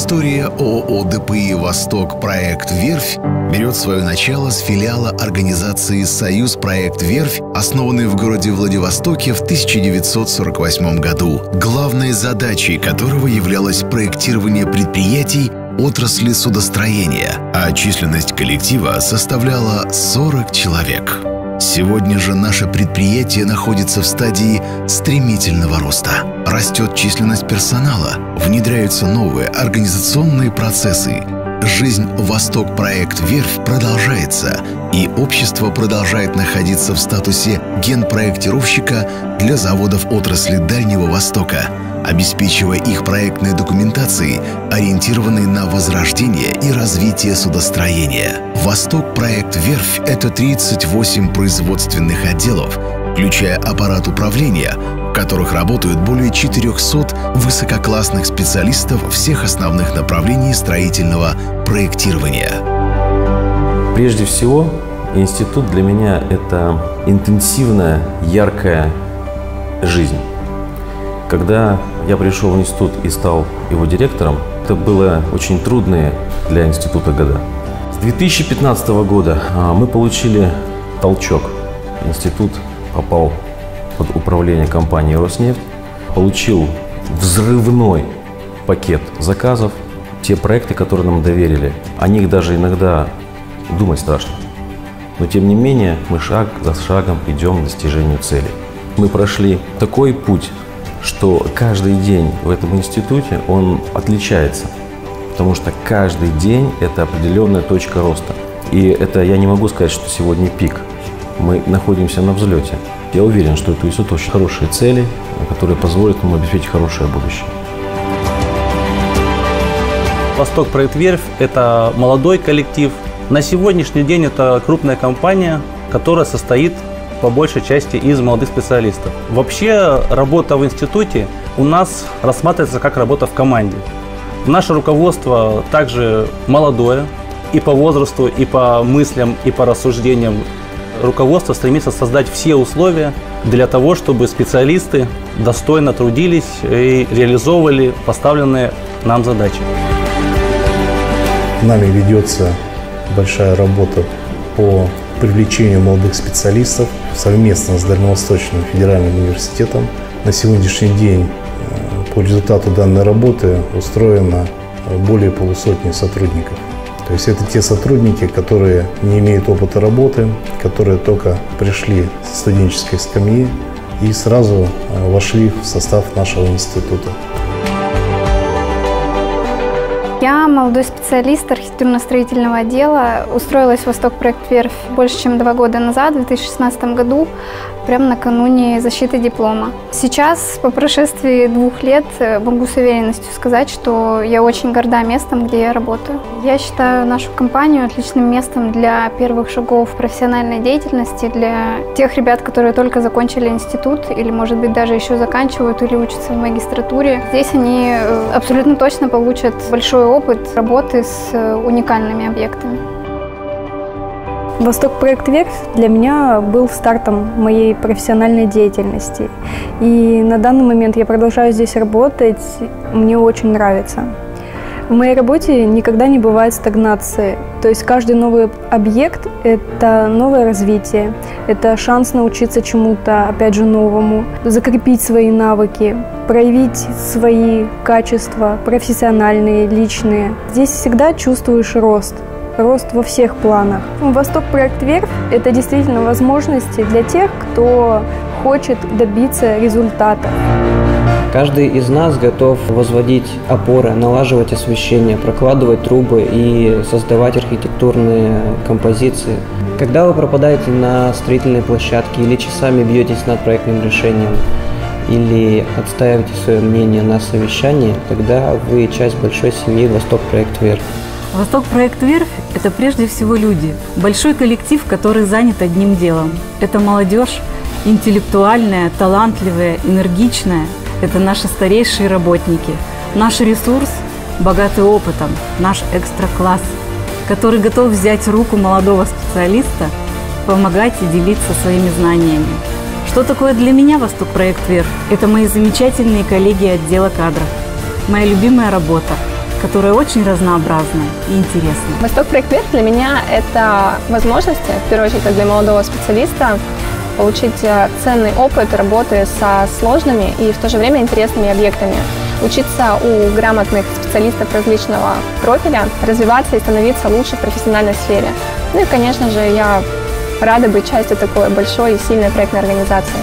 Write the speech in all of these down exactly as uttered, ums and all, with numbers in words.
История ООО ДПИ «Восток Проект Верфь» берет свое начало с филиала организации «Союз Проект Верфь», основанной в городе Владивостоке в тысяча девятьсот сорок восьмом году, главной задачей которого являлось проектирование предприятий отрасли судостроения, а численность коллектива составляла сорок человек. Сегодня же наше предприятие находится в стадии стремительного роста. Растет численность персонала, внедряются новые организационные процессы. Жизнь «Восток Проект Верфь» продолжается, и общество продолжает находиться в статусе генпроектировщика для заводов отрасли Дальнего Востока, обеспечивая их проектной документацией, ориентированной на возрождение и развитие судостроения. «Восток Проект Верфь» — это тридцать восемь производственных отделов, включая аппарат управления, в которых работают более четырёхсот высококлассных специалистов всех основных направлений строительного проектирования. Прежде всего, институт для меня – это интенсивная, яркая жизнь. Когда я пришел в институт и стал его директором, это было очень трудные для института года. С две тысячи пятнадцатого года мы получили толчок. Институт попал под управление компании «Роснефть», получил взрывной пакет заказов. Те проекты, которые нам доверили, о них даже иногда думать страшно. Но тем не менее мы шаг за шагом идем к достижению цели. Мы прошли такой путь, что каждый день в этом институте он отличается, потому что каждый день это определенная точка роста. И это я не могу сказать, что сегодня пик. Мы находимся на взлете. Я уверен, что это институт очень хорошие цели, которые позволят нам обеспечить хорошее будущее. «Восток Проект Верфь» – это молодой коллектив. На сегодняшний день это крупная компания, которая состоит по большей части из молодых специалистов. Вообще работа в институте у нас рассматривается как работа в команде. Наше руководство также молодое и по возрасту, и по мыслям, и по рассуждениям. Руководство стремится создать все условия для того, чтобы специалисты достойно трудились и реализовывали поставленные нам задачи. Нами ведется большая работа по привлечению молодых специалистов совместно с Дальневосточным федеральным университетом. На сегодняшний день по результату данной работы устроено более полусотни сотрудников. То есть это те сотрудники, которые не имеют опыта работы, которые только пришли с студенческой скамьи и сразу вошли в состав нашего института. Я молодой специалист архитектурно-строительного отдела. Устроилась в «Восток Проект Верфь» больше, чем два года назад, в две тысячи шестнадцатом году, прямо накануне защиты диплома. Сейчас, по прошествии двух лет, могу с уверенностью сказать, что я очень горда местом, где я работаю. Я считаю нашу компанию отличным местом для первых шагов профессиональной деятельности, для тех ребят, которые только закончили институт или, может быть, даже еще заканчивают или учатся в магистратуре. Здесь они абсолютно точно получат большой опыт работы с уникальными объектами. «Восток Проект Верфь» для меня был стартом моей профессиональной деятельности. И на данный момент я продолжаю здесь работать, мне очень нравится. В моей работе никогда не бывает стагнации. То есть каждый новый объект – это новое развитие, это шанс научиться чему-то, опять же, новому, закрепить свои навыки, проявить свои качества, профессиональные, личные. Здесь всегда чувствуешь рост. Рост во всех планах. «Восток Проект Верфь» – это действительно возможности для тех, кто хочет добиться результата. Каждый из нас готов возводить опоры, налаживать освещение, прокладывать трубы и создавать архитектурные композиции. Когда вы пропадаете на строительной площадке или часами бьетесь над проектным решением, или отстаиваете свое мнение на совещании, тогда вы часть большой семьи «Восток Проект Верфь». «Восток Проект Верфь» – это прежде всего люди, большой коллектив, который занят одним делом. Это молодежь, интеллектуальная, талантливая, энергичная. Это наши старейшие работники. Наш ресурс, богатый опытом, наш экстра-класс, который готов взять руку молодого специалиста, помогать и делиться своими знаниями. Что такое для меня «Восток Проект Верфь»? Это мои замечательные коллеги отдела кадров, моя любимая работа, которая очень разнообразна и интересна. Восток Проект Верфь для меня – это возможность, в первую очередь, как для молодого специалиста, получить ценный опыт работы со сложными и в то же время интересными объектами, учиться у грамотных специалистов различного профиля, развиваться и становиться лучше в профессиональной сфере. Ну и, конечно же, я рада быть частью такой большой и сильной проектной организации.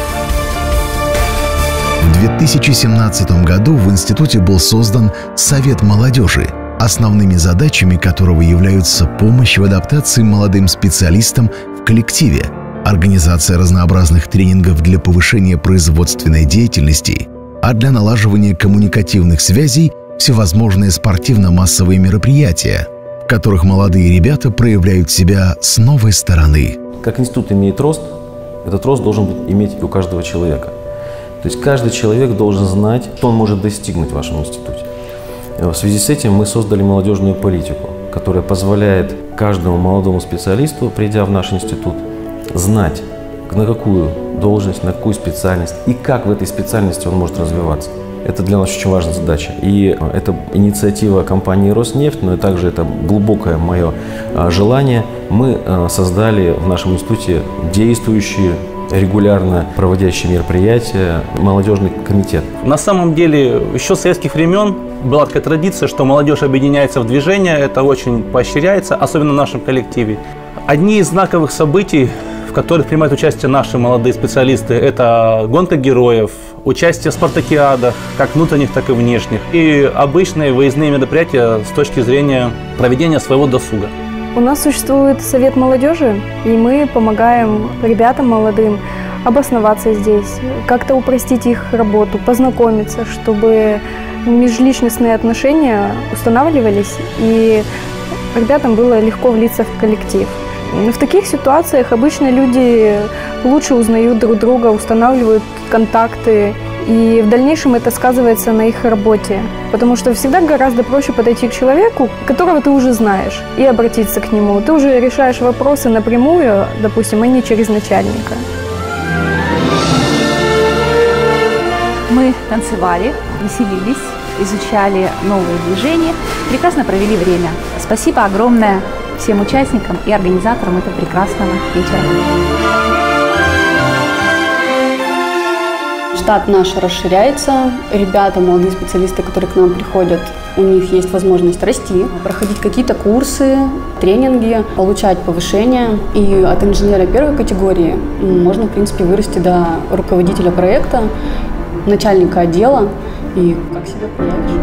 В две тысячи семнадцатом году в институте был создан Совет молодежи, основными задачами которого являются помощь в адаптации молодым специалистам в коллективе, организация разнообразных тренингов для повышения производственной деятельности, а для налаживания коммуникативных связей всевозможные спортивно-массовые мероприятия, в которых молодые ребята проявляют себя с новой стороны. Как институт имеет рост, этот рост должен быть иметь и у каждого человека. То есть каждый человек должен знать, что он может достигнуть в вашем институте. В связи с этим мы создали молодежную политику, которая позволяет каждому молодому специалисту, придя в наш институт, знать, на какую должность, на какую специальность и как в этой специальности он может развиваться. Это для нас очень важная задача. И это инициатива компании «Роснефть», но и также это глубокое мое желание. Мы создали в нашем институте действующие, регулярно проводящие мероприятия молодежный комитет. На самом деле, еще с советских времен была такая традиция, что молодежь объединяется в движение. Это очень поощряется, особенно в нашем коллективе. Одни из знаковых событий, в которых принимают участие наши молодые специалисты, это гонка героев, участие в спартакиадах, как внутренних, так и внешних, и обычные выездные мероприятия с точки зрения проведения своего досуга. У нас существует Совет молодежи, и мы помогаем ребятам молодым обосноваться здесь, как-то упростить их работу, познакомиться, чтобы межличностные отношения устанавливались, и ребятам было легко влиться в коллектив. В таких ситуациях обычно люди лучше узнают друг друга, устанавливают контакты, и в дальнейшем это сказывается на их работе. Потому что всегда гораздо проще подойти к человеку, которого ты уже знаешь, и обратиться к нему. Ты уже решаешь вопросы напрямую, допустим, а не через начальника. Мы танцевали, веселились, изучали новые движения, прекрасно провели время. Спасибо огромное всем участникам и организаторам этого прекрасного вечера. Штат наш расширяется. Ребята, молодые специалисты, которые к нам приходят, у них есть возможность расти, проходить какие-то курсы, тренинги, получать повышение. И от инженера первой категории можно, в принципе, вырасти до руководителя проекта, начальника отдела. И как себя проявишь.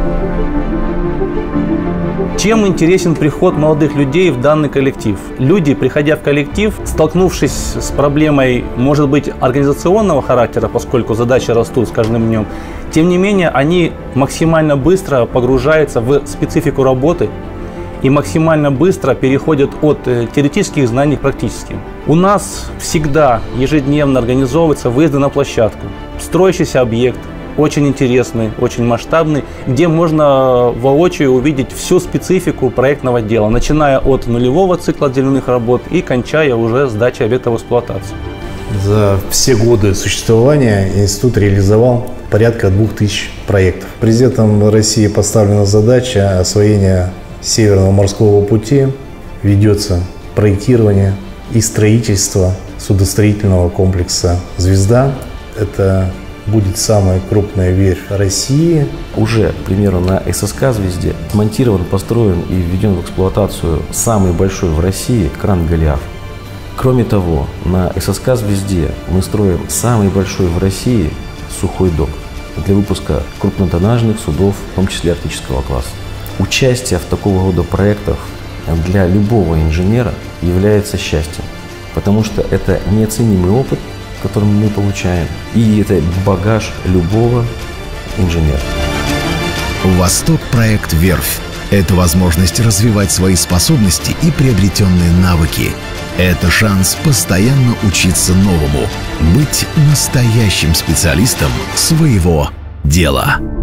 Чем интересен приход молодых людей в данный коллектив? Люди, приходя в коллектив, столкнувшись с проблемой, может быть, организационного характера, поскольку задачи растут с каждым днем, тем не менее, они максимально быстро погружаются в специфику работы и максимально быстро переходят от теоретических знаний к практическим. У нас всегда ежедневно организовываются выезды на площадку, строящийся объект, очень интересный, очень масштабный, где можно воочию увидеть всю специфику проектного дела, начиная от нулевого цикла отделенных работ и кончая уже сдачей объекта в эксплуатацию. За все годы существования институт реализовал порядка двух тысяч проектов. Президентом России поставлена задача освоения Северного морского пути. Ведется проектирование и строительство судостроительного комплекса «Звезда». Это будет самая крупная верфь России. Уже, к примеру, на ССК «Звезде» смонтирован, построен и введен в эксплуатацию самый большой в России кран «Голиаф». Кроме того, на ССК «Звезде» мы строим самый большой в России сухой док для выпуска крупнотоннажных судов, в том числе арктического класса. Участие в такого рода проектах для любого инженера является счастьем, потому что это неоценимый опыт, который мы получаем, и это багаж любого инженера. Восток проект «Верфь» — это возможность развивать свои способности и приобретенные навыки. Это шанс постоянно учиться новому, быть настоящим специалистом своего дела.